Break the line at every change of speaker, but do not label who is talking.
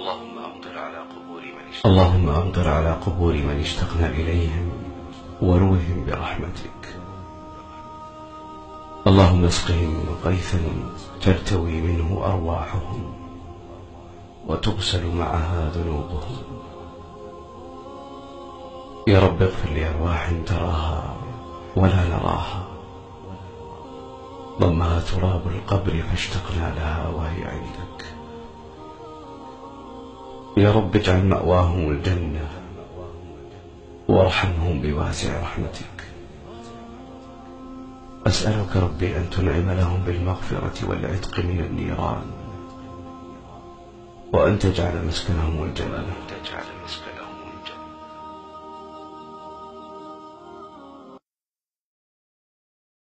اللهم أمطر على قبور من اشتقنا إليهم وروهم برحمتك. اللهم اسقهم غيثا ترتوي منه أرواحهم وتغسل معها ذنوبهم. يا رب اغفر لأرواح تراها ولا نراها، ضمها تراب القبر فاشتقنا لها وهي عندك. يا رب اجعل مأواهم الجنة وارحمهم بواسع رحمتك. أسألك ربي أن تنعم لهم بالمغفرة والعتق من النيران، وأن تجعل مسكنهم الجنة.